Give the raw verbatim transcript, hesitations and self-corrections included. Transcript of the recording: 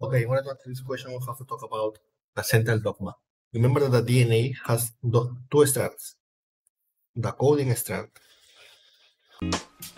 Okay, in order to answer this question, we'll have to talk about the central dogma. Remember that the D N A has two strands. The coding strand